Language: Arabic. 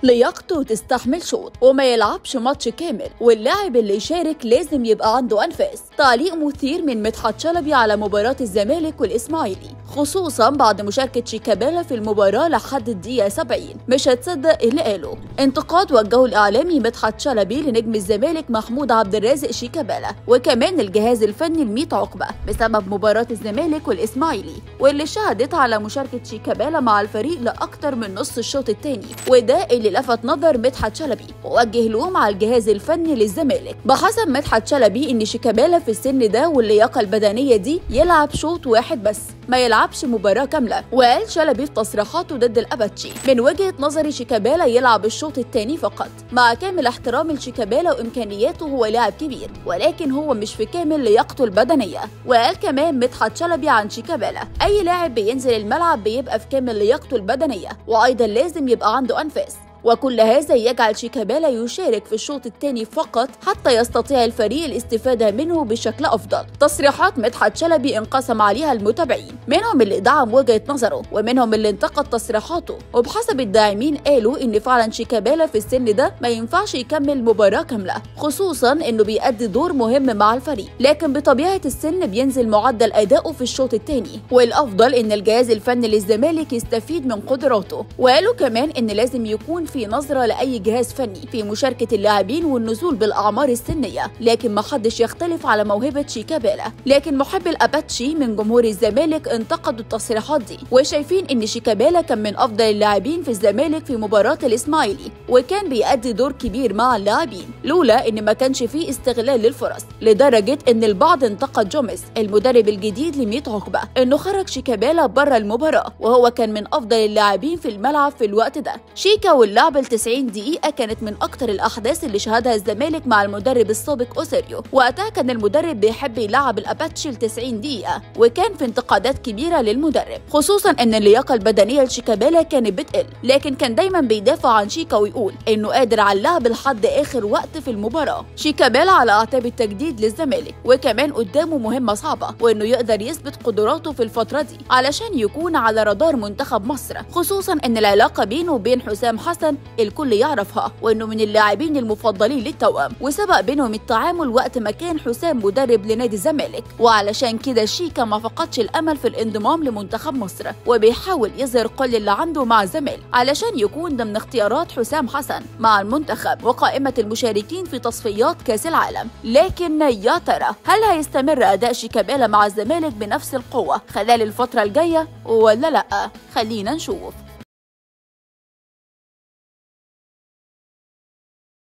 لياقته تستحمل شوط وما يلعبش ماتش كامل، واللاعب اللي يشارك لازم يبقى عنده أنفاس. تعليق مثير من مدحت شلبي على مباراة الزمالك والإسماعيلي، خصوصا بعد مشاركة شيكابالا في المباراة لحد الدقيقة 70. مش هتصدق اللي قاله. انتقاد وجهه الإعلامي مدحت شلبي لنجم الزمالك محمود عبد الرازق شيكابالا وكمان الجهاز الفني لميت عقبة بسبب مباراة الزمالك والإسماعيلي، واللي شهدت على مشاركة شيكابالا مع الفريق لأكتر من نص الشوط الثاني، وده اللي لفت نظر مدحت شلبي ووجه لوم على الجهاز الفني للزمالك. بحسب مدحت شلبي ان شيكابالا في السن ده واللياقة البدنية دي يلعب شوط واحد بس، ما يلعبش مباراة كاملة. وقال شلبي في تصريحاته ضد الأباتشي: من وجهة نظري شيكابالا يلعب الشوط الثاني فقط، مع كامل احترام لشيكابالا وإمكانياته، هو لاعب كبير ولكن هو مش في كامل لياقته البدنية. وقال كمان مدحت شلبي عن شيكابالا: أي لاعب بينزل الملعب بيبقى في كامل لياقته البدنية، وأيضا لازم يبقى عنده أنفاس، وكل هذا يجعل شيكابالا يشارك في الشوط الثاني فقط حتى يستطيع الفريق الاستفادة منه بشكل أفضل. تصريحات مدحت شلبي انقسم عليها المتابعين، منهم اللي دعم وجهة نظره ومنهم اللي انتقد تصريحاته. وبحسب الداعمين قالوا إن فعلا شيكابالا في السن ده ما ينفعش يكمل مباراة كاملة، خصوصا إنه بيأدي دور مهم مع الفريق، لكن بطبيعة السن بينزل معدل أدائه في الشوط الثاني، والأفضل إن الجهاز الفني للزمالك يستفيد من قدراته. وقالوا كمان إن لازم يكون في نظرة لأي جهاز فني في مشاركة اللاعبين والنزول بالأعمار السنية، لكن ما حدش يختلف على موهبة شيكابالا. لكن محب الأباتشي من جمهور الزمالك انتقدوا التصريحات دي وشايفين إن شيكابالا كان من أفضل اللاعبين في الزمالك في مباراة الإسماعيلي، وكان بيأدي دور كبير مع اللاعبين لولا إن ما كانش فيه استغلال للفرص، لدرجة إن البعض انتقد جوميز المدرب الجديد لميت عقبة إنه خرج شيكابالا بره المباراة وهو كان من أفضل اللاعبين في الملعب في الوقت ده. شيكا واللعب 90 دقيقة كانت من أكتر الأحداث اللي شهدها الزمالك مع المدرب السابق أوسيريو، وقتها كان المدرب بيحب يلعب الأباتشي ل 90 دقيقة، وكان في انتقادات كبيرة للمدرب، خصوصا إن اللياقة البدنية لشيكابالا كانت بتقل، لكن كان دايما بيدافع عن شيكا ويقول إنه قادر على اللعب لحد آخر وقت في المباراة. شيكابالا على أعتاب التجديد للزمالك، وكمان قدامه مهمة صعبة، وإنه يقدر يثبت قدراته في الفترة دي علشان يكون على رادار منتخب مصر، خصوصا إن العلاقة بينه وبين حسام حسن الكل يعرفها، وانه من اللاعبين المفضلين للتوأم، وسبق بينهم التعامل وقت ما كان حسام مدرب لنادي الزمالك. وعلشان كده شيكا ما فقدش الامل في الانضمام لمنتخب مصر، وبيحاول يظهر كل اللي عنده مع الزمالك علشان يكون ضمن اختيارات حسام حسن مع المنتخب وقائمة المشاركين في تصفيات كاس العالم. لكن يا ترى هل هيستمر اداء شيكابالا مع الزمالك بنفس القوة خلال الفترة الجاية ولا لا؟ خلينا نشوف.